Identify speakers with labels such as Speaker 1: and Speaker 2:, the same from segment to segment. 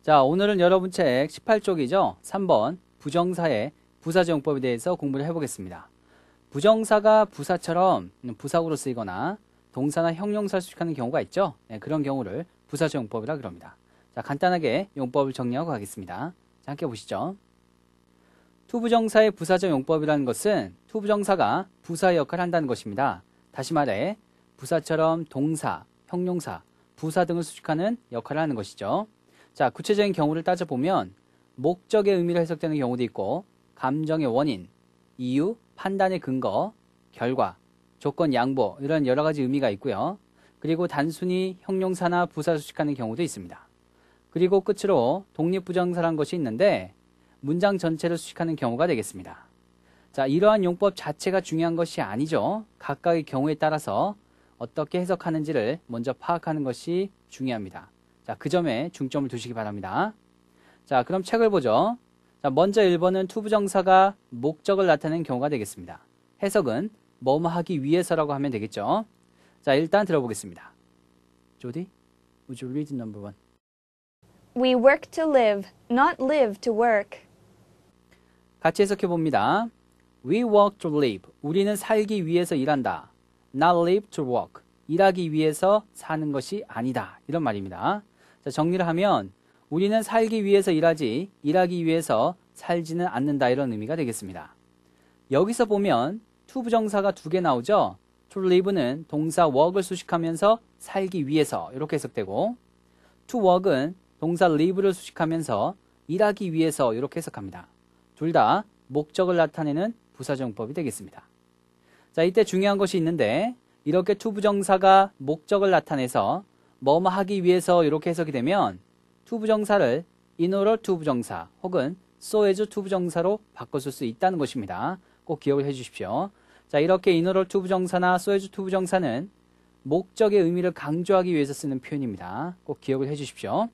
Speaker 1: 자, 오늘은 여러분 책 18쪽이죠. 3번 부정사의 부사적용법에 대해서 공부를 해보겠습니다. 부정사가 부사처럼 부사구로 쓰이거나 동사나 형용사를 수식하는 경우가 있죠. 네, 그런 경우를 부사적용법이라 그럽니다. 자, 간단하게 용법을 정리하고 가겠습니다. 자, 함께 보시죠. 투부정사의 부사적 용법이라는 것은 투부정사가 부사의 역할을 한다는 것입니다. 다시 말해 부사처럼 동사, 형용사, 부사 등을 수식하는 역할을 하는 것이죠. 자, 구체적인 경우를 따져보면 목적의 의미로 해석되는 경우도 있고 감정의 원인, 이유, 판단의 근거, 결과, 조건 양보 이런 여러 가지 의미가 있고요. 그리고 단순히 형용사나 부사 수식하는 경우도 있습니다. 그리고 끝으로 독립부정사라는 것이 있는데 문장 전체를 수식하는 경우가 되겠습니다. 자, 이러한 용법 자체가 중요한 것이 아니죠. 각각의 경우에 따라서 어떻게 해석하는지를 먼저 파악하는 것이 중요합니다. 자, 그 점에 중점을 두시기 바랍니다. 자, 그럼 책을 보죠. 자, 먼저 1번은 투부정사가 목적을 나타내는 경우가 되겠습니다. 해석은 뭐뭐 하기 위해서라고 하면 되겠죠. 자, 일단 들어보겠습니다. 조디, would you read number 1?
Speaker 2: We work to live, not live to work.
Speaker 1: 같이 해석해 봅니다. We work to live. 우리는 살기 위해서 일한다. Not live to work. 일하기 위해서 사는 것이 아니다. 이런 말입니다. 자, 정리를 하면 우리는 살기 위해서 일하지 일하기 위해서 살지는 않는다. 이런 의미가 되겠습니다. 여기서 보면 투부정사가 두 개 나오죠. To live는 동사 work을 수식하면서 살기 위해서 이렇게 해석되고 to work은 동사 live를 수식하면서 일하기 위해서 이렇게 해석합니다. 둘 다 목적을 나타내는 부사적용법이 되겠습니다. 자, 이때 중요한 것이 있는데 이렇게 투부정사가 목적을 나타내서 뭐뭐 하기 위해서 이렇게 해석이 되면 투부정사를 in order 투부정사 혹은 so as 투부정사로 바꿔줄 수 있다는 것입니다. 꼭 기억을 해주십시오. 자, 이렇게 in order 투부정사나 so as 투부정사는 목적의 의미를 강조하기 위해서 쓰는 표현입니다. 꼭 기억을 해주십시오.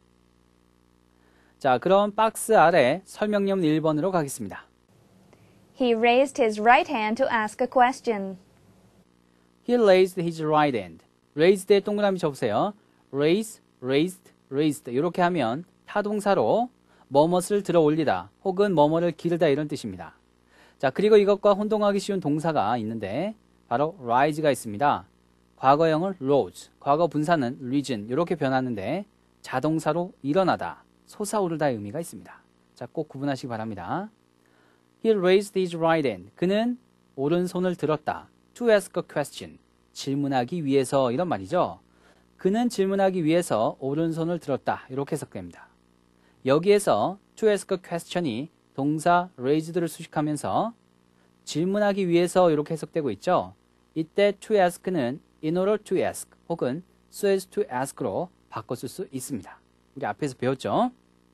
Speaker 1: 자, 그럼 박스 아래 설명문 1번으로 가겠습니다.
Speaker 2: He raised his right hand to ask a question.
Speaker 1: He raised his right hand. raised에 동그라미 쳐보세요. raise, raised, raised 이렇게 하면 타동사로 뭐뭇을 들어 올리다 혹은 뭐뭐를 기르다 이런 뜻입니다. 자, 그리고 이것과 혼동하기 쉬운 동사가 있는데 바로 rise가 있습니다. 과거형은 rose, 과거 분사는 risen 이렇게 변하는데 자동사로 일어나다, 솟아오르다의 의미가 있습니다. 자, 꼭 구분하시기 바랍니다. He raised his right hand. 그는 오른손을 들었다. To ask a question. 질문하기 위해서 이런 말이죠. 그는 질문하기 위해서 오른손을 들었다. 이렇게 해석됩니다. 여기에서 to ask a question이 동사 raised를 수식하면서 질문하기 위해서 이렇게 해석되고 있죠. 이때 to ask는 in order to ask 혹은 so as to ask로 바꿔쓸 수 있습니다. 우리 앞에서 배웠죠?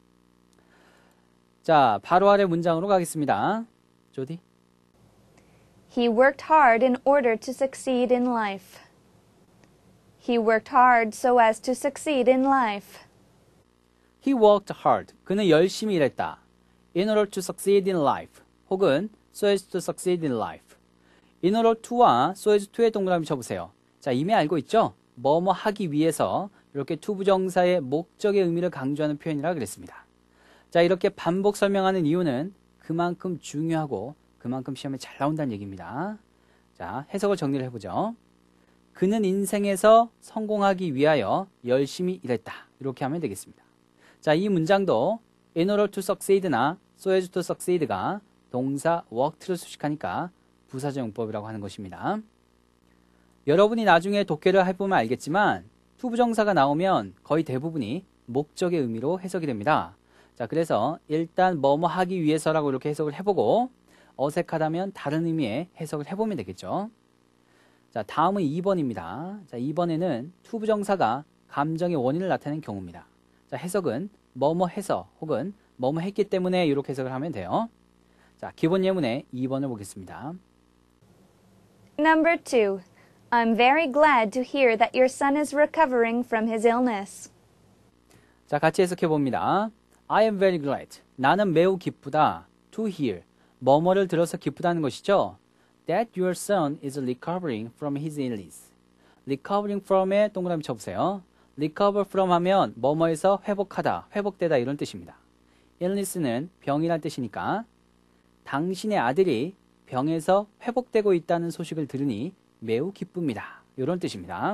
Speaker 1: 자, 바로 아래 문장으로 가겠습니다. 조디.
Speaker 2: He worked hard in order to succeed in life. He worked hard so as to succeed in life.
Speaker 1: He worked hard. 그는 열심히 일했다. In order to succeed in life. 혹은 so as to succeed in life. In order to와 so as to의 동그라미 쳐보세요. 자, 이미 알고 있죠? 뭐뭐 하기 위해서 이렇게 투부정사의 목적의 의미를 강조하는 표현이라 그랬습니다. 자, 이렇게 반복 설명하는 이유는 그만큼 중요하고 그만큼 시험에 잘 나온다는 얘기입니다. 자, 해석을 정리를 해보죠. 그는 인생에서 성공하기 위하여 열심히 일했다. 이렇게 하면 되겠습니다. 자, 이 문장도 in order to succeed나 so as to succeed가 동사 worked를 수식하니까 부사적용법이라고 하는 것입니다. 여러분이 나중에 독해를 해보면 알겠지만 투부정사가 나오면 거의 대부분이 목적의 의미로 해석이 됩니다. 자, 그래서 일단 뭐뭐 하기 위해서라고 이렇게 해석을 해보고 어색하다면 다른 의미의 해석을 해보면 되겠죠. 자, 다음은 2번입니다. 자, 2번에는 투부정사가 감정의 원인을 나타내는 경우입니다. 자, 해석은 뭐뭐 해서 혹은 뭐뭐 했기 때문에 이렇게 해석을 하면 돼요. 자, 기본 예문의 2번을 보겠습니다.
Speaker 2: Number 2. I'm very glad to hear that your son is recovering from his illness.
Speaker 1: 자, 같이 해석해 봅니다. I am very glad. 나는 매우 기쁘다. To hear. 뭐뭐를 들어서 기쁘다는 것이죠. That your son is recovering from his illness. recovering from에 동그라미 쳐보세요. recover from 하면 뭐뭐에서 회복하다, 회복되다 이런 뜻입니다. illness는 병이란 뜻이니까 당신의 아들이 병에서 회복되고 있다는 소식을 들으니 매우 기쁩니다. 이런 뜻입니다.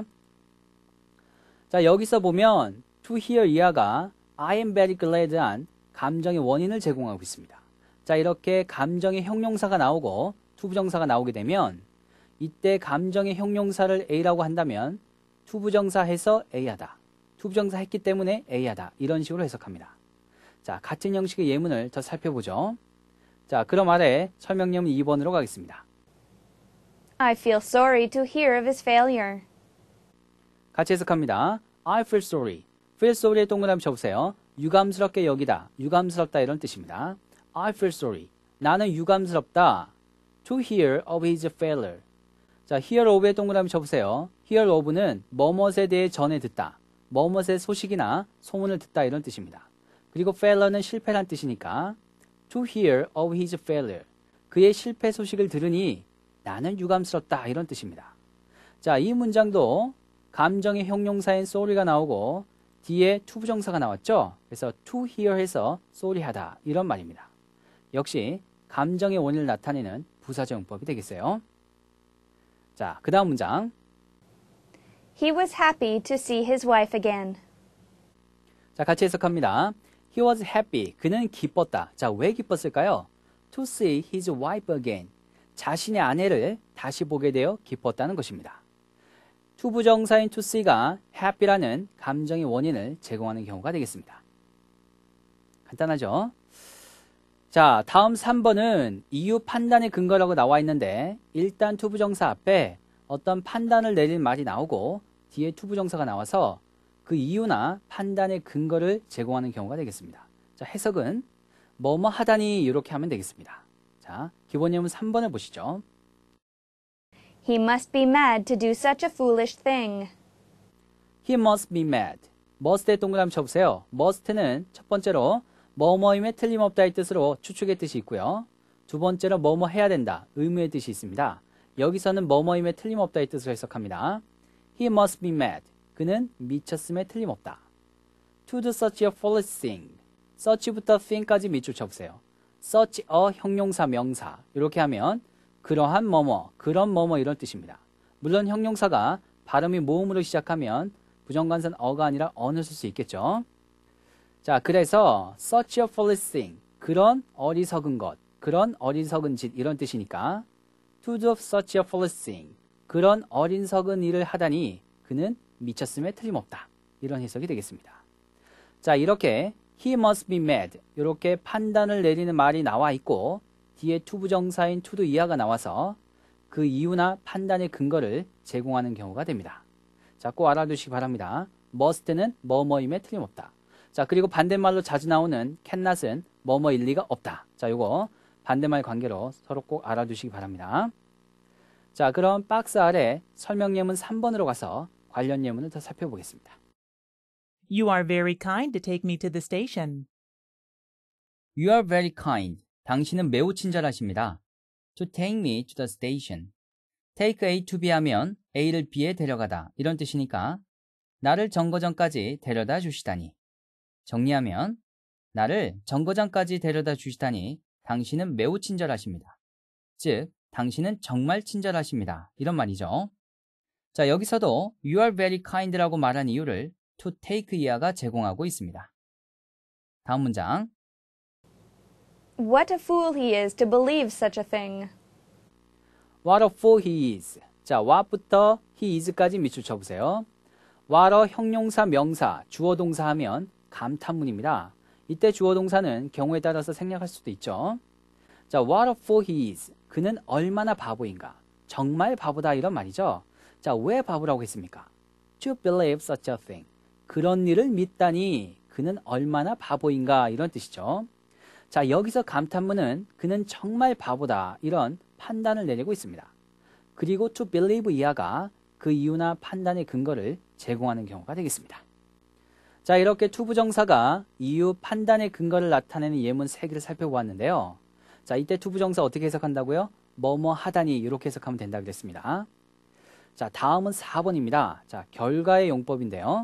Speaker 1: 자, 여기서 보면 to hear 이하가 I am very glad한 감정의 원인을 제공하고 있습니다. 자, 이렇게 감정의 형용사가 나오고 투부정사가 나오게 되면 이때 감정의 형용사를 A라고 한다면 투부정사 해서 A하다. 투부정사 했기 때문에 A하다. 이런 식으로 해석합니다. 자, 같은 형식의 예문을 더 살펴보죠. 자, 그럼 아래 설명 예문 2번으로 가겠습니다.
Speaker 2: I feel sorry to hear of his failure.
Speaker 1: 같이 해석합니다. I feel sorry. feel sorry의 동그라미 쳐보세요. 유감스럽게 여기다, 유감스럽다 이런 뜻입니다. I feel sorry. 나는 유감스럽다. To hear of his failure. 자, hear of의 동그라미 쳐보세요. hear of는 뭐뭇에 대해 전해 듣다. 뭐뭇의 소식이나 소문을 듣다 이런 뜻입니다. 그리고 failure는 실패란 뜻이니까 to hear of his failure. 그의 실패 소식을 들으니 나는 유감스럽다 이런 뜻입니다. 자, 이 문장도 감정의 형용사인 sorry가 나오고 뒤에 투부정사가 나왔죠. 그래서 to hear 해서 sorry하다 이런 말입니다. 역시 감정의 원인을 나타내는 부사정법이 되겠어요. 자, 그 다음 문장.
Speaker 2: He was happy to see his wife again.
Speaker 1: 자, 같이 해석합니다. He was happy. 그는 기뻤다. 자, 왜 기뻤을까요? To see his wife again. 자신의 아내를 다시 보게 되어 기뻤다는 것입니다. 투부정사인 to see가 happy라는 감정의 원인을 제공하는 경우가 되겠습니다. 간단하죠? 자, 다음 3번은 이유 판단의 근거라고 나와 있는데 일단 투부정사 앞에 어떤 판단을 내릴 말이 나오고 뒤에 투부정사가 나와서 그 이유나 판단의 근거를 제공하는 경우가 되겠습니다. 자, 해석은 뭐뭐 하다니 이렇게 하면 되겠습니다. 자, 기본 예문 3번을 보시죠.
Speaker 2: He must be mad to do such a foolish thing.
Speaker 1: He must be mad. must의 동그라미 쳐보세요. must는 첫 번째로 뭐뭐임에 틀림없다의 뜻으로 추측의 뜻이 있고요. 두 번째로 뭐뭐 해야 된다, 의무의 뜻이 있습니다. 여기서는 뭐뭐임에 틀림없다의 뜻으로 해석합니다. He must be mad. 그는 미쳤음에 틀림없다. To do such a foolish thing. such부터 thing까지 밑줄 쳐보세요. such a 형용사 명사 이렇게 하면 그러한 뭐뭐, 그런 뭐뭐 이런 뜻입니다. 물론 형용사가 발음이 모음으로 시작하면 부정관사는 어가 아니라 어를 쓸 수 있겠죠. 자, 그래서 such a foolish thing, 그런 어리석은 것, 그런 어리석은 짓 이런 뜻이니까 to do such a foolish thing, 그런 어리석은 일을 하다니 그는 미쳤음에 틀림없다. 이런 해석이 되겠습니다. 자, 이렇게 he must be mad 이렇게 판단을 내리는 말이 나와 있고 뒤에 투부정사인 to do 이하가 나와서 그 이유나 판단의 근거를 제공하는 경우가 됩니다. 자, 꼭 알아두시기 바랍니다. must는 뭐뭐임에 틀림없다. 자, 그리고 반대말로 자주 나오는 cannot은 뭐뭐일 리가 없다. 자, 요거 반대말 관계로 서로 꼭 알아두시기 바랍니다. 자, 그럼 박스 아래 설명 예문 3번으로 가서 관련 예문을 더 살펴보겠습니다.
Speaker 3: You are very kind to take me to the station.
Speaker 1: You are very kind. 당신은 매우 친절하십니다. To take me to the station. Take A to B 하면 A를 B에 데려가다 이런 뜻이니까 나를 정거장까지 데려다 주시다니. 정리하면 나를 정거장까지 데려다 주시다니 당신은 매우 친절하십니다. 즉, 당신은 정말 친절하십니다. 이런 말이죠. 자, 여기서도 You are very kind라고 말한 이유를 to take 이하가 제공하고 있습니다. 다음 문장.
Speaker 2: What a fool he is to believe such a thing.
Speaker 1: What a fool he is. 자, what부터 he is까지 밑줄 쳐보세요. what a 형용사 명사 주어 동사 하면 감탄문입니다. 이때 주어 동사는 경우에 따라서 생략할 수도 있죠. 자, what a fool he is. 그는 얼마나 바보인가. 정말 바보다 이런 말이죠. 자, 왜 바보라고 했습니까? To believe such a thing. 그런 일을 믿다니 그는 얼마나 바보인가 이런 뜻이죠. 자, 여기서 감탄문은 그는 정말 바보다 이런 판단을 내리고 있습니다. 그리고 to believe 이하가 그 이유나 판단의 근거를 제공하는 경우가 되겠습니다. 자, 이렇게 투부정사가 이유, 판단의 근거를 나타내는 예문 3개를 살펴보았는데요. 자, 이때 투부정사 어떻게 해석한다고요? 뭐뭐 하다니 이렇게 해석하면 된다고 그랬습니다. 자, 다음은 4번입니다. 자, 결과의 용법인데요.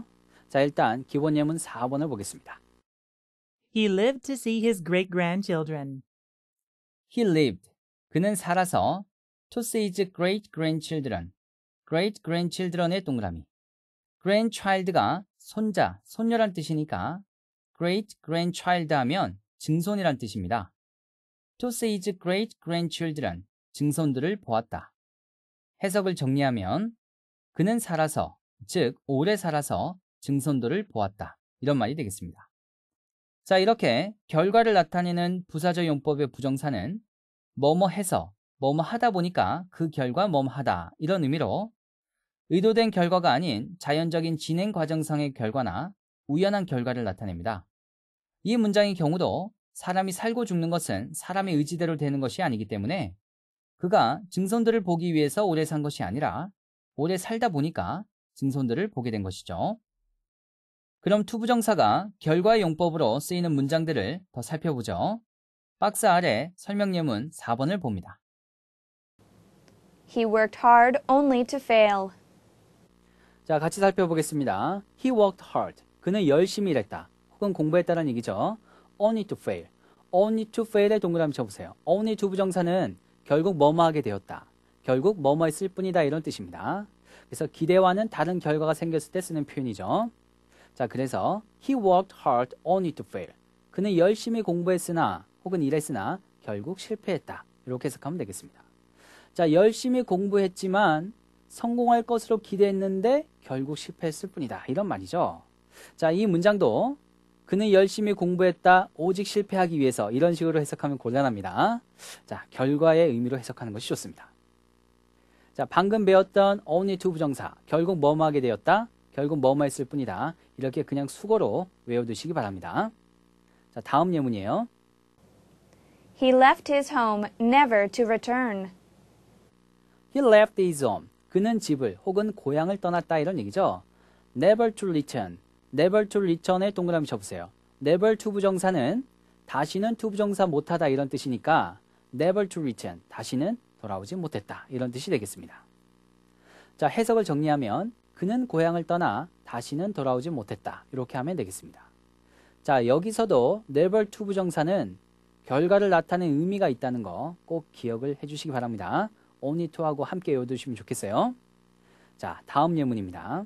Speaker 1: 자, 일단 기본 예문 4번을 보겠습니다.
Speaker 3: He lived to see his great-grandchildren.
Speaker 1: He lived. 그는 살아서 to see his great-grandchildren. great-grandchildren의 동그라미. grandchild가 손자, 손녀란 뜻이니까 great-grandchild 하면 증손이란 뜻입니다. to see his great-grandchildren. 증손들을 보았다. 해석을 정리하면 그는 살아서, 즉 오래 살아서 증손들을 보았다. 이런 말이 되겠습니다. 자, 이렇게 결과를 나타내는 부사적 용법의 부정사는 뭐뭐 해서, 뭐뭐 하다 보니까 그 결과 뭐뭐 하다 이런 의미로 의도된 결과가 아닌 자연적인 진행 과정상의 결과나 우연한 결과를 나타냅니다. 이 문장의 경우도 사람이 살고 죽는 것은 사람의 의지대로 되는 것이 아니기 때문에 그가 증손들을 보기 위해서 오래 산 것이 아니라 오래 살다 보니까 증손들을 보게 된 것이죠. 그럼 투부정사가 결과의 용법으로 쓰이는 문장들을 더 살펴보죠. 박스 아래 설명 예문 4번을 봅니다.
Speaker 2: He worked hard only to fail.
Speaker 1: 자, 같이 살펴보겠습니다. He worked hard. 그는 열심히 일했다. 혹은 공부했다는 얘기죠. Only to fail. Only to fail의 동그라미 쳐보세요. Only to 부정사는 결국 뭐뭐 하게 되었다. 결국 뭐뭐 했을 뿐이다 이런 뜻입니다. 그래서 기대와는 다른 결과가 생겼을 때 쓰는 표현이죠. 자, 그래서 he worked hard only to fail. 그는 열심히 공부했으나 혹은 일했으나 결국 실패했다. 이렇게 해석하면 되겠습니다. 자, 열심히 공부했지만 성공할 것으로 기대했는데 결국 실패했을 뿐이다. 이런 말이죠. 자, 이 문장도 그는 열심히 공부했다. 오직 실패하기 위해서 이런 식으로 해석하면 곤란합니다. 자, 결과의 의미로 해석하는 것이 좋습니다. 자, 방금 배웠던 only to 부정사. 결국 뭐뭐 하게 되었다. 결국 뭐뭐 했을 뿐이다. 이렇게 그냥 수고로 외워두시기 바랍니다. 자, 다음 예문이에요.
Speaker 2: He left his home never to return.
Speaker 1: He left his home. 그는 집을 혹은 고향을 떠났다 이런 얘기죠. Never to return. Never to return의 동그라미 쳐보세요. Never to 부정사는 다시는 to 부정사 못하다 이런 뜻이니까 never to return. 다시는 돌아오지 못했다. 이런 뜻이 되겠습니다. 자, 해석을 정리하면 그는 고향을 떠나 다시는 돌아오지 못했다. 이렇게 하면 되겠습니다. 자, 여기서도 never to 부정사는 결과를 나타내는 의미가 있다는 거 꼭 기억을 해주시기 바랍니다. only to하고 함께 외워두시면 좋겠어요. 자, 다음 예문입니다.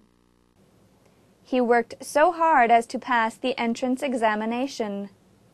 Speaker 2: He worked so hard as to pass the entrance examination.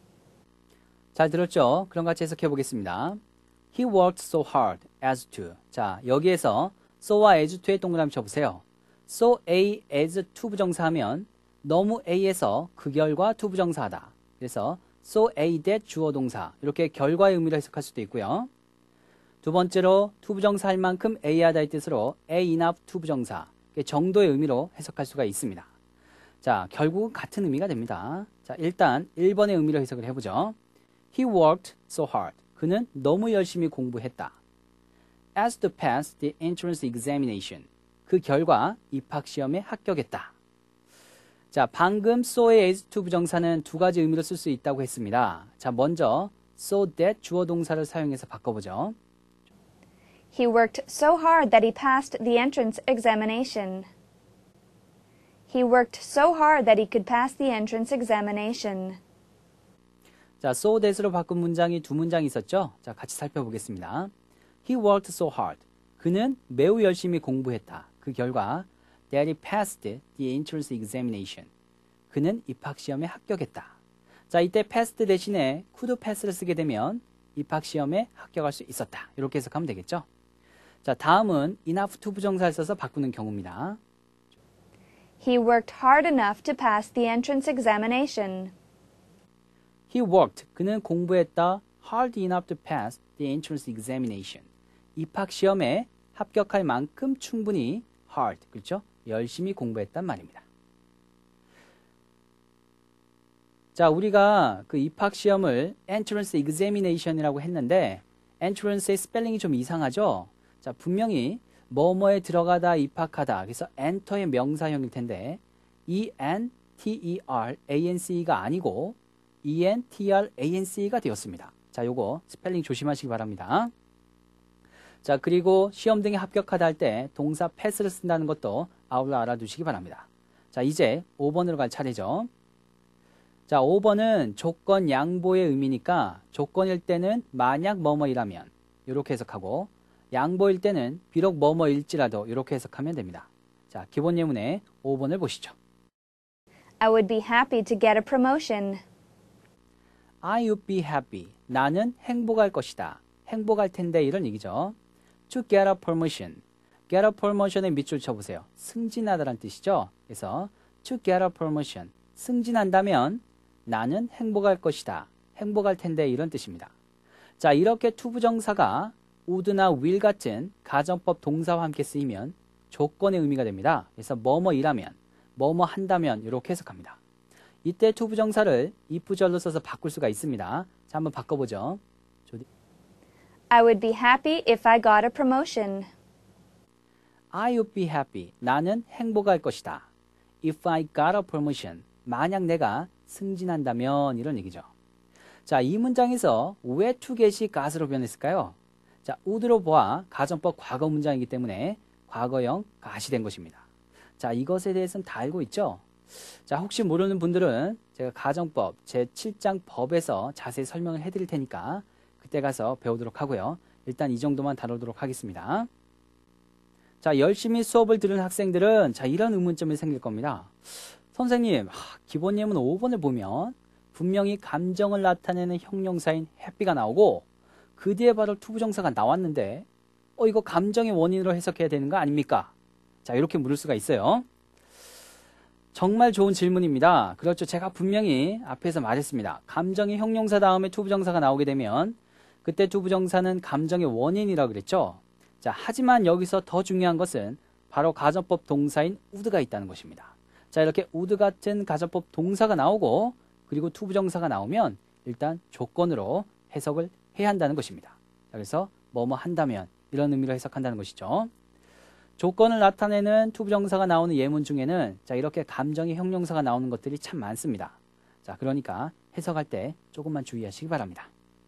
Speaker 1: 잘 들었죠? 그럼 같이 해석해 보겠습니다. He worked so hard as to. 자, 여기에서 so와 as to의 동그라미 쳐보세요. so A as to 부정사 하면 너무 A에서 그 결과 to 부정사하다. 그래서 so A that 주어 동사 이렇게 결과의 의미로 해석할 수도 있고요. 두 번째로 to 부정사 할 만큼 A하다의 뜻으로 A enough to 부정사 정도의 의미로 해석할 수가 있습니다. 자, 결국은 같은 의미가 됩니다. 자, 일단 1번의 의미로 해석을 해보죠. He worked so hard. 그는 너무 열심히 공부했다. As to pass the entrance examination. 그 결과 입학시험에 합격했다. 자, 방금 so의 as to 부정사는 두 가지 의미로 쓸 수 있다고 했습니다. 자, 먼저 so that 주어 동사를 사용해서 바꿔보죠.
Speaker 2: He worked so hard that he passed the entrance examination. He worked so hard that he could pass the entrance examination.
Speaker 1: 자, so that으로 바꾼 문장이 두 문장 있었죠? 자, 같이 살펴보겠습니다. He worked so hard. 그는 매우 열심히 공부했다. 그 결과 that he passed the entrance examination. 그는 입학시험에 합격했다. 자, 이때 passed 대신에 could pass를 쓰게 되면 입학시험에 합격할 수 있었다. 이렇게 해석하면 되겠죠? 자, 다음은 enough to 부정사를 써서 바꾸는 경우입니다.
Speaker 2: He worked hard enough to pass the entrance examination.
Speaker 1: He worked. 그는 공부했다. hard enough to pass the entrance examination. 입학시험에 합격할 만큼 충분히 hard, 그렇죠? 열심히 공부했단 말입니다. 자, 우리가 그 입학시험을 entrance examination이라고 했는데 entrance의 스펠링이 좀 이상하죠? 자, 분명히 뭐뭐에 들어가다, 입학하다. 그래서 enter의 명사형일 텐데 E-N-T-E-R-A-N-C-E가 아니고 E-N-T-R-A-N-C-E가 되었습니다. 자, 요거 스펠링 조심하시기 바랍니다. 자, 그리고 시험 등에 합격하다 할 때 동사 pass를 쓴다는 것도 아울러 알아두시기 바랍니다. 자, 이제 5번으로 갈 차례죠. 자, 5번은 조건 양보의 의미니까 조건일 때는 만약 뭐뭐이라면 이렇게 해석하고 양보일 때는 비록 뭐뭐일지라도 이렇게 해석하면 됩니다. 자, 기본 예문의 5번을 보시죠.
Speaker 2: I would be happy to get a promotion.
Speaker 1: I would be happy. 나는 행복할 것이다. 행복할 텐데 이런 얘기죠. To get a promotion. get a promotion의 밑줄 쳐보세요. 승진하다란 뜻이죠. 그래서 to get a promotion. 승진한다면 나는 행복할 것이다. 행복할 텐데 이런 뜻입니다. 자, 이렇게 투부정사가 would나 will 같은 가정법 동사와 함께 쓰이면 조건의 의미가 됩니다. 그래서 뭐뭐이라면, 뭐뭐 한다면 이렇게 해석합니다. 이때 투부정사를 if절로 써서 바꿀 수가 있습니다. 자, 한번 바꿔보죠.
Speaker 2: I would be happy if I got a promotion.
Speaker 1: I would be happy. 나는 행복할 것이다. If I got a promotion. 만약 내가 승진한다면 이런 얘기죠. 자, 이 문장에서 왜 to get이 got으로 변했을까요? 자, would로 보아 가정법 과거 문장이기 때문에 과거형 got이 된 것입니다. 자, 이것에 대해서는 다 알고 있죠? 자, 혹시 모르는 분들은 제가 가정법 제7장 법에서 자세히 설명을 해드릴 테니까 그때 가서 배우도록 하고요. 일단 이 정도만 다루도록 하겠습니다. 자, 열심히 수업을 들은 학생들은 자, 이런 의문점이 생길 겁니다. 선생님, 기본 예문 5번을 보면 분명히 감정을 나타내는 형용사인 happy가 나오고 그 뒤에 바로 투부정사가 나왔는데 이거 감정의 원인으로 해석해야 되는 거 아닙니까? 자, 이렇게 물을 수가 있어요. 정말 좋은 질문입니다. 그렇죠. 제가 분명히 앞에서 말했습니다. 감정의 형용사 다음에 투부정사가 나오게 되면 그때 투부정사는 감정의 원인이라고 그랬죠. 자, 하지만 여기서 더 중요한 것은 바로 가정법 동사인 would가 있다는 것입니다. 자, 이렇게 would 같은 가정법 동사가 나오고 그리고 투부정사가 나오면 일단 조건으로 해석을 해야 한다는 것입니다. 자, 그래서 뭐뭐 한다면 이런 의미로 해석한다는 것이죠. 조건을 나타내는 투부정사가 나오는 예문 중에는 자, 이렇게 감정의 형용사가 나오는 것들이 참 많습니다. 자, 그러니까 해석할 때 조금만 주의하시기 바랍니다.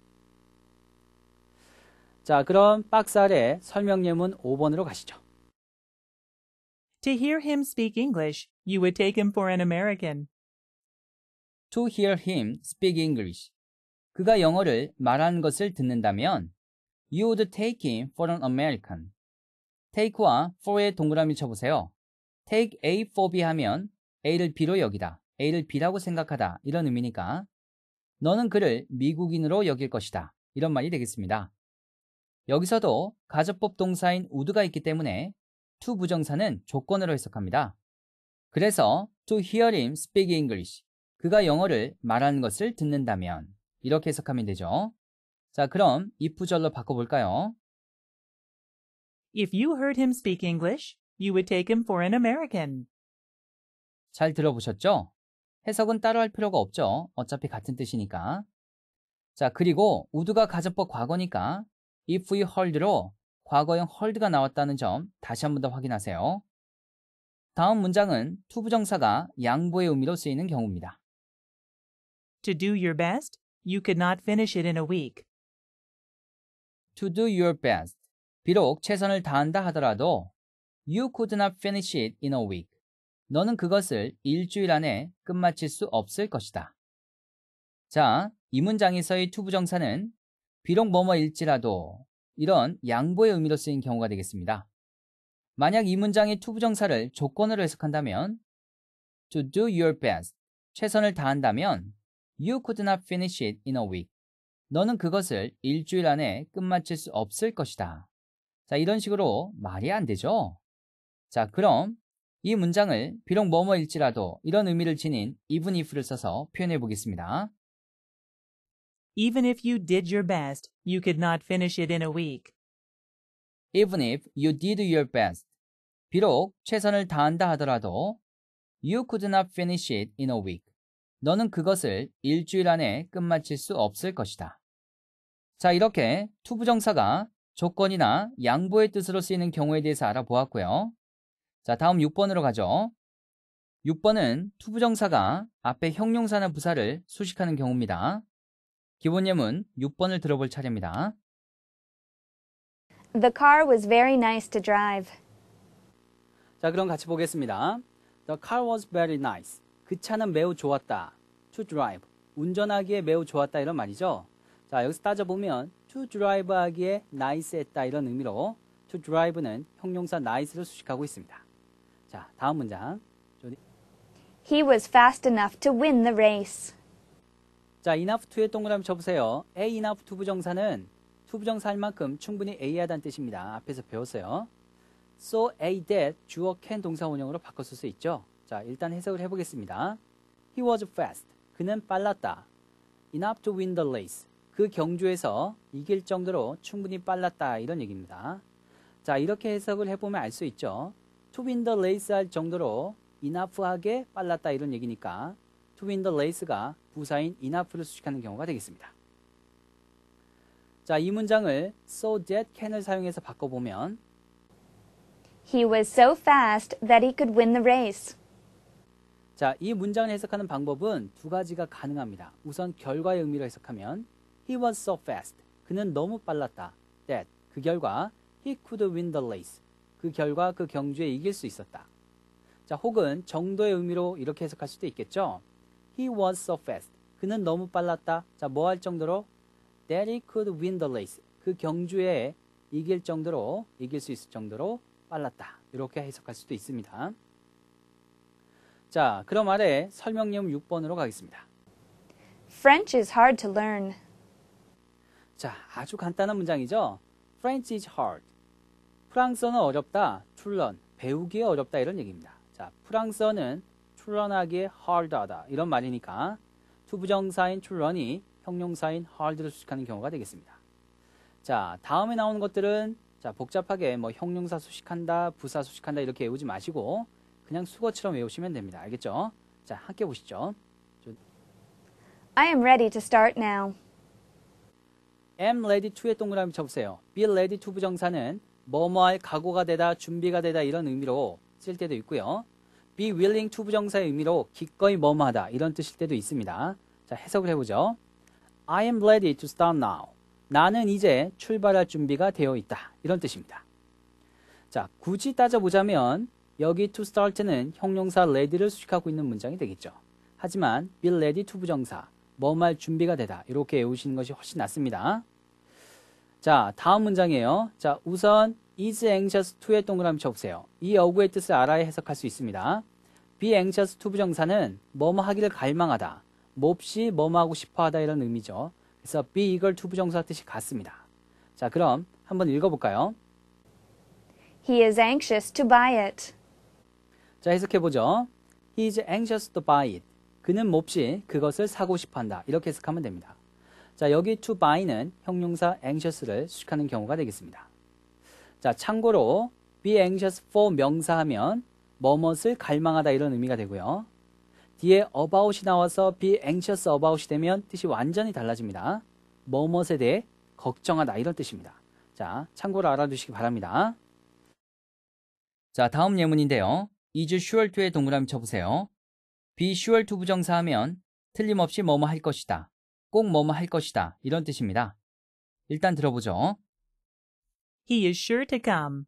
Speaker 1: 자, 그럼 박스 아래 설명 예문 5번으로 가시죠.
Speaker 3: To hear him speak English, you would take him for an American.
Speaker 1: To hear him speak English. 그가 영어를 말하는 것을 듣는다면 You would take him for an American. take와 for의 동그라미 쳐보세요. take A for B 하면 A를 B로 여기다, A를 B라고 생각하다 이런 의미니까 너는 그를 미국인으로 여길 것이다 이런 말이 되겠습니다. 여기서도 가정법 동사인 would가 있기 때문에 to 부정사는 조건으로 해석합니다. 그래서 to hear him speak English. 그가 영어를 말하는 것을 듣는다면 이렇게 해석하면 되죠. 자, 그럼 if절로 바꿔볼까요?
Speaker 3: If you heard him speak English, you would take him for an American.
Speaker 1: 잘 들어보셨죠? 해석은 따로 할 필요가 없죠. 어차피 같은 뜻이니까. 자, 그리고 would가 가정법 과거니까 if you heard로 과거형 heard가 나왔다는 점 다시 한 번 더 확인하세요. 다음 문장은 투부정사가 양보의 의미로 쓰이는 경우입니다.
Speaker 3: To do your best, you could not finish it in a week.
Speaker 1: To do your best. 비록 최선을 다한다 하더라도 You could not finish it in a week. 너는 그것을 일주일 안에 끝마칠 수 없을 것이다. 자, 이 문장에서의 투부정사는 비록 뭐뭐일지라도 이런 양보의 의미로 쓰인 경우가 되겠습니다. 만약 이 문장의 투부정사를 조건으로 해석한다면 To do your best. 최선을 다한다면 You could not finish it in a week. 너는 그것을 일주일 안에 끝마칠 수 없을 것이다. 자, 이런 식으로 말이 안 되죠? 자, 그럼 이 문장을 비록 뭐뭐일지라도 이런 의미를 지닌 even if를 써서 표현해 보겠습니다.
Speaker 3: Even if you did your best, you could not finish it in a week.
Speaker 1: Even if you did your best. 비록 최선을 다한다 하더라도 You could not finish it in a week. 너는 그것을 일주일 안에 끝마칠 수 없을 것이다. 자, 이렇게 투부정사가 조건이나 양보의 뜻으로 쓰이는 경우에 대해서 알아보았고요. 자, 다음 6번으로 가죠. 6번은 투부정사가 앞에 형용사나 부사를 수식하는 경우입니다. 기본 예문 6번을 들어볼 차례입니다.
Speaker 2: The car was very nice to drive.
Speaker 1: 자, 그럼 같이 보겠습니다. The car was very nice. 그 차는 매우 좋았다. To drive. 운전하기에 매우 좋았다 이런 말이죠. 자, 여기서 따져보면 to drive 하기에 nice 했다 이런 의미로 to drive는 형용사 nice를 수식하고 있습니다. 자, 다음 문장.
Speaker 2: He was fast enough to win the race.
Speaker 1: 자, enough to에 동그라미 쳐보세요. A enough to 부정사는 to 부정사 할 만큼 충분히 A하다는 뜻입니다. 앞에서 배웠어요. So A that 주어 can 동사 원형으로 바꿨을 수 있죠. 자, 일단 해석을 해보겠습니다. He was fast. 그는 빨랐다. Enough to win the race. 그 경주에서 이길 정도로 충분히 빨랐다 이런 얘기입니다. 자, 이렇게 해석을 해보면 알 수 있죠. To win the race 할 정도로 enough하게 빨랐다 이런 얘기니까 to win the race가 부사인 enough를 수식하는 경우가 되겠습니다. 자, 이 문장을 so that can을 사용해서 바꿔보면
Speaker 2: He was so fast that he could win the race.
Speaker 1: 자, 이 문장을 해석하는 방법은 두 가지가 가능합니다. 우선 결과의 의미로 해석하면 He was so fast. 그는 너무 빨랐다. That. 그 결과 He could win the race. 그 결과 그 경주에 이길 수 있었다. 자, 혹은 정도의 의미로 이렇게 해석할 수도 있겠죠. He was so fast. 그는 너무 빨랐다. 자, 뭐 할 정도로? That he could win the race. 그 경주에 이길 수 있을 정도로 빨랐다. 이렇게 해석할 수도 있습니다. 자, 그럼 아래 설명 내용 6번으로 가겠습니다.
Speaker 2: French is hard to learn.
Speaker 1: 자, 아주 간단한 문장이죠. French is hard. 프랑스어는 어렵다. To learn. 배우기에 어렵다 이런 얘기입니다. 자, 프랑스어는 to learn하기에 hard하다 이런 말이니까 to 부정사인 to learn이 형용사인 hard를 수식하는 경우가 되겠습니다. 자, 다음에 나오는 것들은 자, 복잡하게 뭐 형용사 수식한다, 부사 수식한다 이렇게 외우지 마시고 그냥 수거처럼 외우시면 됩니다. 알겠죠? 자, 함께 보시죠.
Speaker 2: I am ready to start now.
Speaker 1: am ready to에 동그라미 쳐보세요. be ready to 부정사는 뭐뭐 할 각오가 되다, 준비가 되다 이런 의미로 쓸 때도 있고요. be willing to 부정사의 의미로 기꺼이 뭐뭐 하다 이런 뜻일 때도 있습니다. 자, 해석을 해보죠. I am ready to start now. 나는 이제 출발할 준비가 되어 있다. 이런 뜻입니다. 자, 굳이 따져보자면 여기 to start는 형용사 ready를 수식하고 있는 문장이 되겠죠. 하지만 be ready to 부정사, 뭐뭐 할 준비가 되다 이렇게 외우시는 것이 훨씬 낫습니다. 자, 다음 문장이에요. 자, 우선 is anxious to에 동그라미 쳐보세요. 이 어구의 뜻을 알아야 해석할 수 있습니다. be anxious to 부정사는 뭐뭐 하기를 갈망하다, 몹시 뭐뭐 하고 싶어 하다 이런 의미죠. 그래서 be eager to 부정사 뜻이 같습니다. 자, 그럼 한번 읽어볼까요?
Speaker 2: He is anxious to buy it.
Speaker 1: 자, 해석해보죠. He is anxious to buy it. 그는 몹시 그것을 사고 싶어 한다. 이렇게 해석하면 됩니다. 자, 여기 to buy는 형용사 anxious를 수식하는 경우가 되겠습니다. 자, 참고로 be anxious for 명사하면 뭐뭇을 갈망하다 이런 의미가 되고요. 뒤에 about이 나와서 be anxious about이 되면 뜻이 완전히 달라집니다. 뭐뭇에 대해 걱정하다 이런 뜻입니다. 자, 참고로 알아두시기 바랍니다. 자, 다음 예문인데요. is sure to에 동그라미 쳐보세요. be sure to 부정사하면 틀림없이 뭐뭐 할 것이다. 꼭 뭐뭐 할 것이다. 이런 뜻입니다. 일단 들어보죠.
Speaker 3: He is sure to come.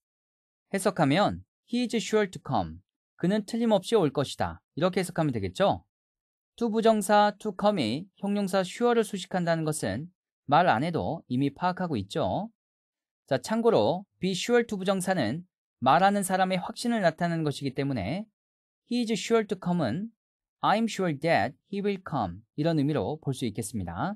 Speaker 1: 해석하면 He is sure to come. 그는 틀림없이 올 것이다. 이렇게 해석하면 되겠죠? to 부정사 to come이 형용사 sure를 수식한다는 것은 말 안 해도 이미 파악하고 있죠. 자, 참고로 be sure to 부정사는 말하는 사람의 확신을 나타내는 것이기 때문에 He is sure to come은 I'm sure that he will come 이런 의미로 볼 수 있겠습니다.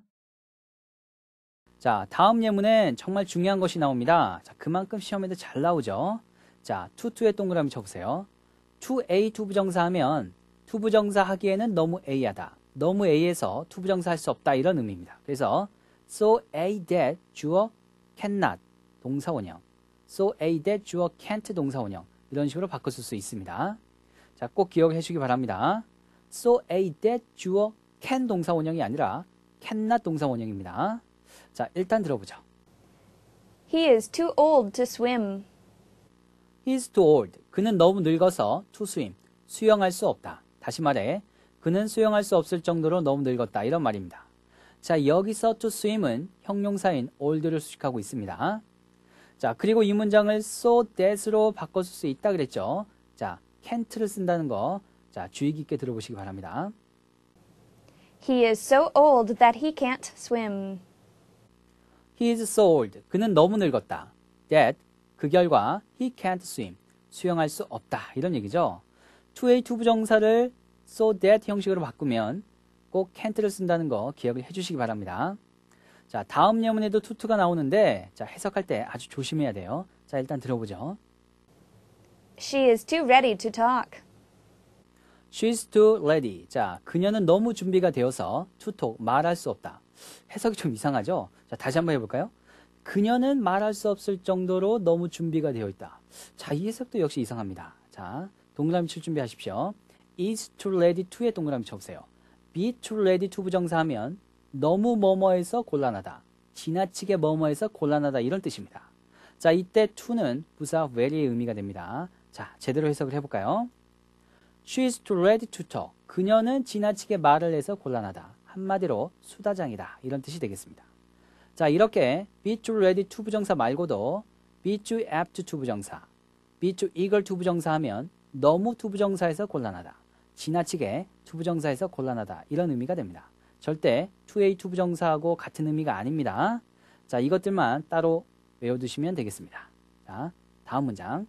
Speaker 1: 자, 다음 예문엔 정말 중요한 것이 나옵니다. 자, 그만큼 시험에도 잘 나오죠. 자, to에 동그라미 쳐보세요. to A to 부정사 하면 to 부정사 하기에는 너무 A하다. 너무 A에서 to 부정사 할 수 없다 이런 의미입니다. 그래서 so A that 주어 cannot 동사 원형, so A that 주어 can't 동사 원형 이런 식으로 바꿔쓸 수 있습니다. 자, 꼭 기억해 주시기 바랍니다. so A that 주어 can 동사 원형이 아니라 cannot 동사 원형입니다. 자, 일단 들어보죠.
Speaker 2: He is too old to swim.
Speaker 1: He is too old. 그는 너무 늙어서 to swim. 수영할 수 없다. 다시 말해, 그는 수영할 수 없을 정도로 너무 늙었다. 이런 말입니다. 자, 여기서 to swim은 형용사인 old를 수식하고 있습니다. 자, 그리고 이 문장을 so that으로 바꿔줄 수 있다 그랬죠. 자, can't를 쓴다는 거, 자, 주의 깊게 들어보시기 바랍니다.
Speaker 2: He is so old that he can't swim.
Speaker 1: He is so old. 그는 너무 늙었다. That, 그 결과 he can't swim. 수영할 수 없다. 이런 얘기죠. to-a 투부정사를 so that 형식으로 바꾸면 꼭 can't를 쓴다는 거 기억을 해주시기 바랍니다. 자, 다음 예문에도 tu가 나오는데, 자, 해석할 때 아주 조심해야 돼요. 자, 일단 들어보죠.
Speaker 2: She is too ready to talk.
Speaker 1: She's too ready. 자, 그녀는 너무 준비가 되어서 to talk, 말할 수 없다. 해석이 좀 이상하죠? 자, 다시 한번 해볼까요? 그녀는 말할 수 없을 정도로 너무 준비가 되어 있다. 자, 이 해석도 역시 이상합니다. 자, 동그라미 칠 준비하십시오. is too ready to에 동그라미 쳐보세요. be too ready to 부정사 하면 너무 뭐뭐해서 곤란하다. 지나치게 뭐뭐해서 곤란하다 이런 뜻입니다. 자, 이때 to는 부사 very의 의미가 됩니다. 자, 제대로 해석을 해볼까요? She's too ready to talk. 그녀는 지나치게 말을 해서 곤란하다. 한마디로 수다장이다. 이런 뜻이 되겠습니다. 자, 이렇게 be too ready to 부정사 말고도 be too apt to 부정사, be too eager to 부정사 하면 너무 to 부정사에서 곤란하다. 지나치게 to 부정사에서 곤란하다. 이런 의미가 됩니다. 절대 to-a to 부정사하고 같은 의미가 아닙니다. 자, 이것들만 따로 외워두시면 되겠습니다. 자, 다음 문장.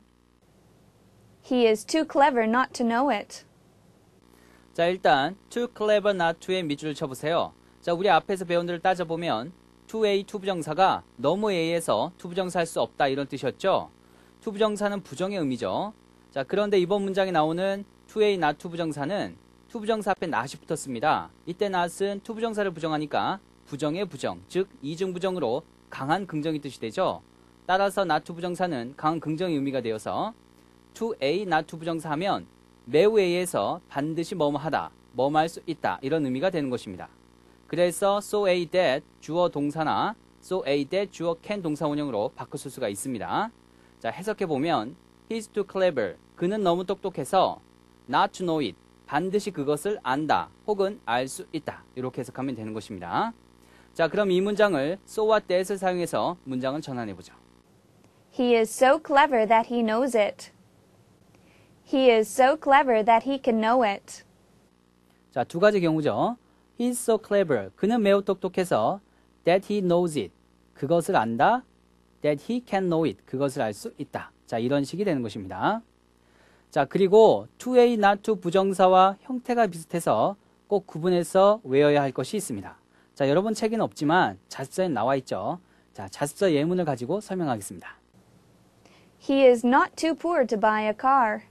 Speaker 2: He is too clever not to know it.
Speaker 1: 자, 일단 too clever not to의 밑줄을 쳐보세요. 자, 우리 앞에서 배운 대로 따져보면 to-a to 부정사가 너무 a에서 to 부정사 할 수 없다 이런 뜻이었죠. to 부정사는 부정의 의미죠. 자, 그런데 이번 문장에 나오는 to-a not to 부정사는 to 부정사 앞에 not이 붙었습니다. 이때 not은 to 부정사를 부정하니까 부정의 부정, 즉 이중부정으로 강한 긍정의 뜻이 되죠. 따라서 not to 부정사는 강한 긍정의 의미가 되어서 to-a not to 부정사 하면 매우 a에서 반드시 뭐뭐 하다, 뭐뭐 할 수 있다 이런 의미가 되는 것입니다. 그래서 so a that 주어 동사나 so a that 주어 can 동사 원형으로 바꿔 쓸 수가 있습니다. 자, 해석해보면 he's too clever. 그는 너무 똑똑해서 not to know it. 반드시 그것을 안다 혹은 알 수 있다. 이렇게 해석하면 되는 것입니다. 자, 그럼 이 문장을 so와 that을 사용해서 문장을 전환해보죠.
Speaker 2: He is so clever that he knows it. He is so clever that he can know it.
Speaker 1: 자, 두 가지 경우죠. He's so clever. 그는 매우 똑똑해서 that he knows it. 그것을 안다. that he can know it. 그것을 알 수 있다. 자, 이런 식이 되는 것입니다. 자, 그리고 to-a not to 부정사와 형태가 비슷해서 꼭 구분해서 외워야 할 것이 있습니다. 자, 여러분 책에는 없지만 자습서에 나와 있죠. 자, 자습서 예문을 가지고 설명하겠습니다.
Speaker 2: He is not too poor to buy a car.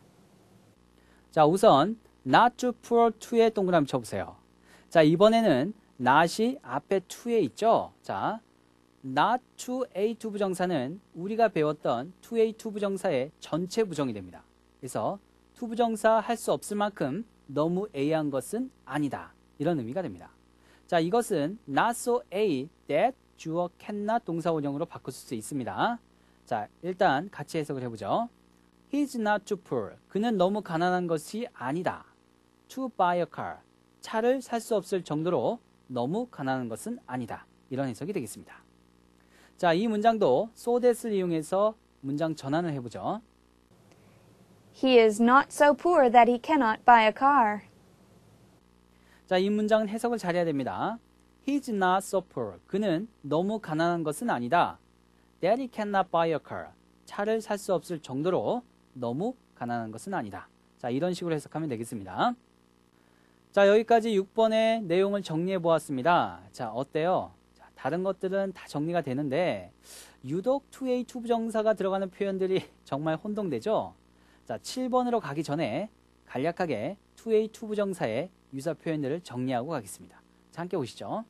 Speaker 1: 자, 우선 not too poor to에 동그라미 쳐보세요. 자, 이번에는 not이 앞에 to에 있죠. 자, not to-a to 부정사는 우리가 배웠던 to-a to 부정사의 전체 부정이 됩니다. 그래서 to 부정사 할 수 없을 만큼 너무 a한 것은 아니다. 이런 의미가 됩니다. 자, 이것은 not so a that 주어 cannot 동사 원형으로 바꿀 수 있습니다. 자, 일단 같이 해석을 해보죠. He's not too poor. 그는 너무 가난한 것이 아니다. To buy a car. 차를 살 수 없을 정도로 너무 가난한 것은 아니다. 이런 해석이 되겠습니다. 자, 이 문장도 so that을 이용해서 문장 전환을 해보죠.
Speaker 2: He is not so poor that he cannot buy a car.
Speaker 1: 자, 이 문장은 해석을 잘해야 됩니다. He's not so poor. 그는 너무 가난한 것은 아니다. That he cannot buy a car. 차를 살 수 없을 정도로 너무 가난한 것은 아니다. 자, 이런 식으로 해석하면 되겠습니다. 자, 여기까지 6번의 내용을 정리해 보았습니다. 자, 어때요? 자, 다른 것들은 다 정리가 되는데 유독 to-a to 부정사가 들어가는 표현들이 정말 혼동되죠? 자, 7번으로 가기 전에 간략하게 to-a to 부정사의 유사 표현들을 정리하고 가겠습니다. 자, 함께 보시죠.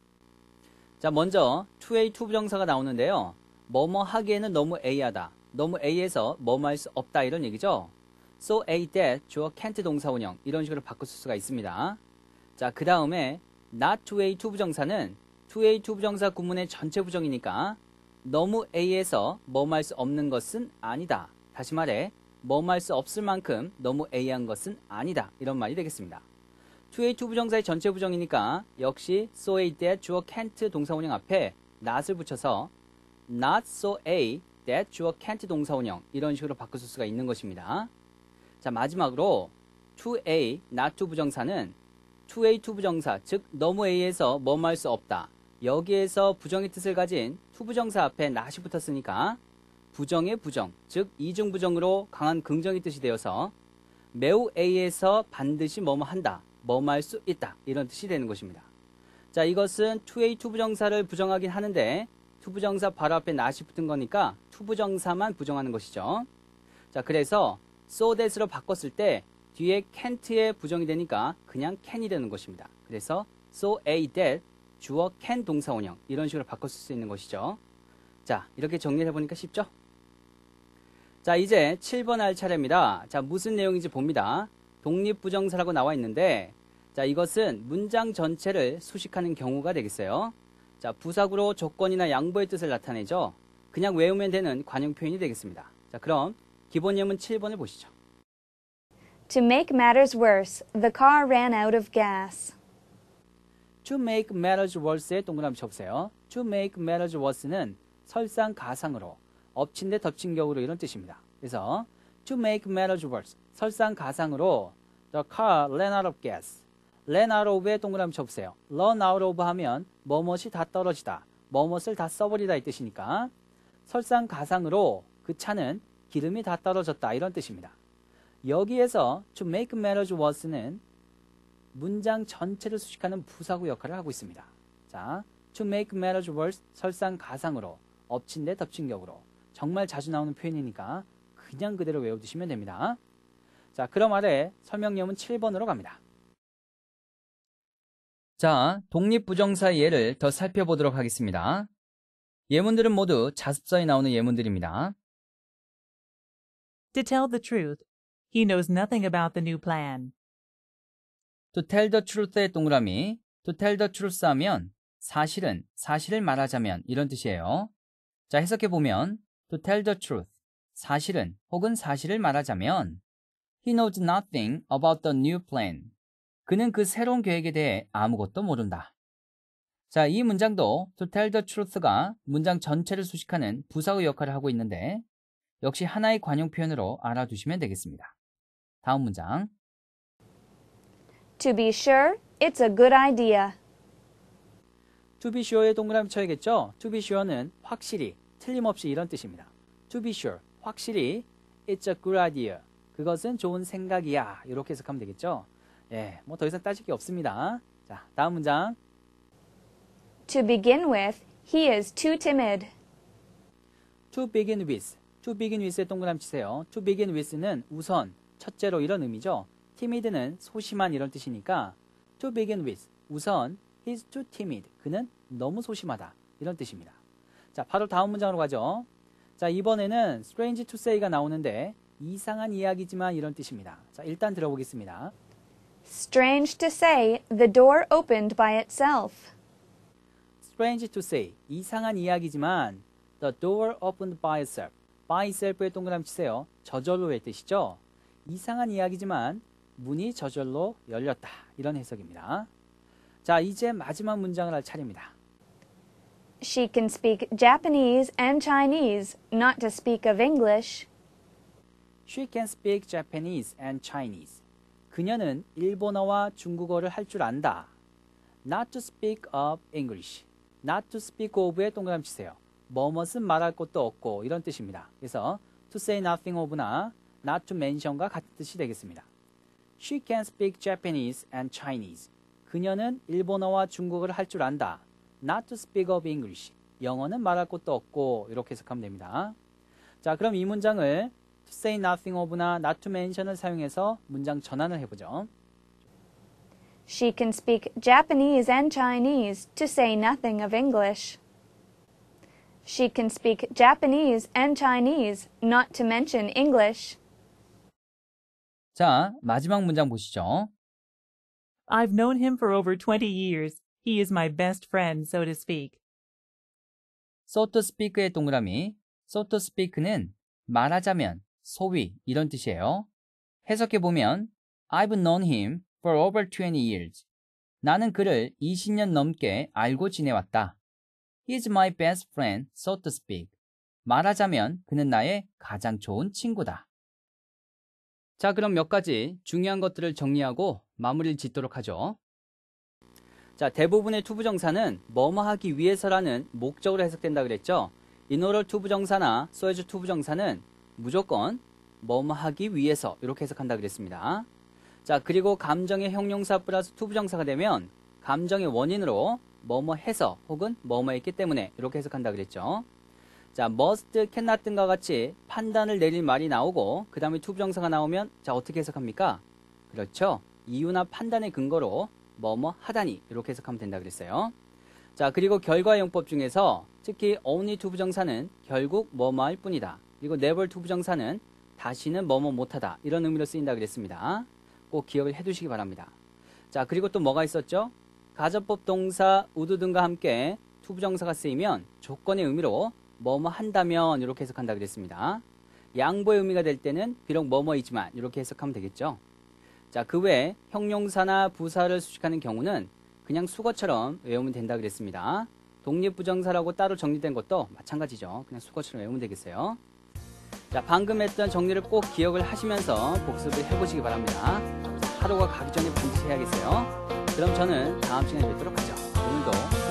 Speaker 1: 자, 먼저 to-a to 부정사가 나오는데요. 뭐뭐 하기에는 너무 a하다. 너무 a에서 뭐뭐 할 수 없다 이런 얘기죠. So a that 주어 can't 동사 원형 이런 식으로 바꿀 수가 있습니다. 자, 그 다음에 not to-a to 부정사는 to-a to 부정사 구문의 전체 부정이니까 너무 a에서 뭐뭐 할 수 없는 것은 아니다. 다시 말해 뭐뭐 할 수 없을 만큼 너무 a한 것은 아니다. 이런 말이 되겠습니다. to-a to 부정사의 전체 부정이니까 역시 so a that 주어 can't 동사 원형 앞에 not을 붙여서 not so a that 주어 can't 동사 원형 이런 식으로 바꿀 수가 있는 것입니다. 자, 마지막으로 to A, not to 부정사는 to A, to 부정사, 즉 너무 A에서 뭐뭐 할 수 없다. 여기에서 부정의 뜻을 가진 to 부정사 앞에 not이 붙었으니까 부정의 부정, 즉 이중부정으로 강한 긍정의 뜻이 되어서 매우 A에서 반드시 뭐뭐 한다, 뭐뭐 할 수 있다, 이런 뜻이 되는 것입니다. 자, 이것은 to A, to 부정사를 부정하긴 하는데 to 부정사 바로 앞에 not이 붙은 거니까 to 부정사만 부정하는 것이죠. 자, 그래서 so that으로 바꿨을 때 뒤에 can't의 부정이 되니까 그냥 can이 되는 것입니다. 그래서 so A that 주어 can 동사원형 이런 식으로 바꿨을 수 있는 것이죠. 자, 이렇게 정리를 해보니까 쉽죠? 자, 이제 7번 할 차례입니다. 자, 무슨 내용인지 봅니다. 독립부정사라고 나와 있는데 자, 이것은 문장 전체를 수식하는 경우가 되겠어요. 자, 부사구로 조건이나 양보의 뜻을 나타내죠. 그냥 외우면 되는 관용 표현이 되겠습니다. 자, 그럼 기본 예문 7번을 보시죠.
Speaker 2: To make matters worse, the car ran out of gas.
Speaker 1: To make matters worse에 동그라미 쳐보세요. To make matters worse는 설상가상으로, 엎친 데 덮친 격으로 이런 뜻입니다. 그래서 to make matters worse, 설상가상으로 the car ran out of gas. ran out of에 동그라미 쳐보세요. run out of 하면 뭐뭇이 다 떨어지다, 뭐뭇을 다 써버리다 이 뜻이니까 설상가상으로 그 차는 기름이 다 떨어졌다 이런 뜻입니다. 여기에서 to make matters worse는 문장 전체를 수식하는 부사구 역할을 하고 있습니다. 자, to make matters worse 설상가상으로, 엎친 데 덮친 격으로 정말 자주 나오는 표현이니까 그냥 그대로 외워두시면 됩니다. 자, 그럼 아래 설명 예문 7번으로 갑니다. 자, 독립부정사 예를 더 살펴보도록 하겠습니다. 예문들은 모두 자습서에 나오는 예문들입니다.
Speaker 3: To tell the truth, he knows nothing about the new plan.
Speaker 1: To tell the truth의 동그라미, to tell the truth 하면 사실은, 사실을 말하자면 이런 뜻이에요. 자, 해석해보면 to tell the truth, 사실은 혹은 사실을 말하자면 he knows nothing about the new plan. 그는 그 새로운 계획에 대해 아무것도 모른다. 자, 이 문장도 to tell the truth가 문장 전체를 수식하는 부사의 역할을 하고 있는데 역시 하나의 관용 표현으로 알아두시면 되겠습니다. 다음 문장.
Speaker 2: To be sure, it's a good idea.
Speaker 1: To be sure에 동그라미 쳐야겠죠? To be sure는 확실히, 틀림없이 이런 뜻입니다. To be sure, 확실히 it's a good idea. 그것은 좋은 생각이야. 이렇게 해석하면 되겠죠? 예, 뭐 더 이상 따질 게 없습니다. 자, 다음 문장.
Speaker 2: To begin with, he is too timid.
Speaker 1: To begin with. To begin with에 동그라미 치세요. To begin with는 우선, 첫째로 이런 의미죠. timid는 소심한 이런 뜻이니까 to begin with, 우선 he's too timid. 그는 너무 소심하다. 이런 뜻입니다. 자, 바로 다음 문장으로 가죠. 자, 이번에는 strange to say가 나오는데 이상한 이야기지만 이런 뜻입니다. 자, 일단 들어보겠습니다.
Speaker 2: Strange to say, the door opened by itself.
Speaker 1: Strange to say, 이상한 이야기지만 the door opened by itself. by itself에 동그라미 치세요. 저절로의 뜻이죠. 이상한 이야기지만 문이 저절로 열렸다. 이런 해석입니다. 자, 이제 마지막 문장을 할 차례입니다.
Speaker 2: She can speak Japanese and Chinese, not to speak of English.
Speaker 1: She can speak Japanese and Chinese. 그녀는 일본어와 중국어를 할 줄 안다. Not to speak of English. Not to speak of에 동그라미 치세요. 뭐뭇은 말할 것도 없고 이런 뜻입니다. 그래서 to say nothing of나 not to mention과 같은 뜻이 되겠습니다. She can speak Japanese and Chinese. 그녀는 일본어와 중국어를 할 줄 안다. Not to speak of English. 영어는 말할 것도 없고 이렇게 해석하면 됩니다. 자, 그럼 이 문장을 to say nothing of나 not to mention을 사용해서 문장 전환을 해보죠.
Speaker 2: She can speak Japanese and Chinese, to say nothing of English. She can speak Japanese and Chinese, not to mention English.
Speaker 1: 자, 마지막 문장 보시죠.
Speaker 3: I've known him for over 20 years. He is my best friend, so to speak.
Speaker 1: So to speak의 동그라미, so to speak는 말하자면, 소위 이런 뜻이에요. 해석해보면 I've known him for over 20 years. 나는 그를 20년 넘게 알고 지내왔다. He's my best friend, so to speak. 말하자면 그는 나의 가장 좋은 친구다. 자, 그럼 몇 가지 중요한 것들을 정리하고 마무리를 짓도록 하죠. 자, 대부분의 투부정사는 뭐뭐 하기 위해서라는 목적으로 해석된다 그랬죠. In order to 부정사나 so as to 부정사는 무조건 뭐뭐 하기 위해서 이렇게 해석한다 그랬습니다. 자, 그리고 감정의 형용사 플러스 투부정사가 되면 감정의 원인으로 뭐뭐 해서 혹은 뭐뭐 했기 때문에 이렇게 해석한다 그랬죠. 자, must, cannot 등과 같이 판단을 내릴 말이 나오고 그 다음에 투부정사가 나오면 자, 어떻게 해석합니까? 그렇죠. 이유나 판단의 근거로 뭐뭐 하다니 이렇게 해석하면 된다 그랬어요. 자, 그리고 결과용법 중에서 특히 only 투부정사는 결국 뭐뭐 할 뿐이다. 그리고 never 투부정사는 다시는 뭐뭐 못하다 이런 의미로 쓰인다 그랬습니다. 꼭 기억을 해두시기 바랍니다. 자, 그리고 또 뭐가 있었죠? 가정법 동사 would 등과 함께 투부정사가 쓰이면 조건의 의미로 뭐뭐 한다면 이렇게 해석한다 그랬습니다. 양보의 의미가 될 때는 비록 뭐뭐이지만 이렇게 해석하면 되겠죠. 자, 그 외에 형용사나 부사를 수식하는 경우는 그냥 수거처럼 외우면 된다 그랬습니다. 독립부정사라고 따로 정리된 것도 마찬가지죠. 그냥 수거처럼 외우면 되겠어요. 자, 방금 했던 정리를 꼭 기억을 하시면서 복습을 해보시기 바랍니다. 하루가 가기 전에 반드시 해야겠어요. 그럼 저는 다음 시간에 뵙도록 하죠. 오늘도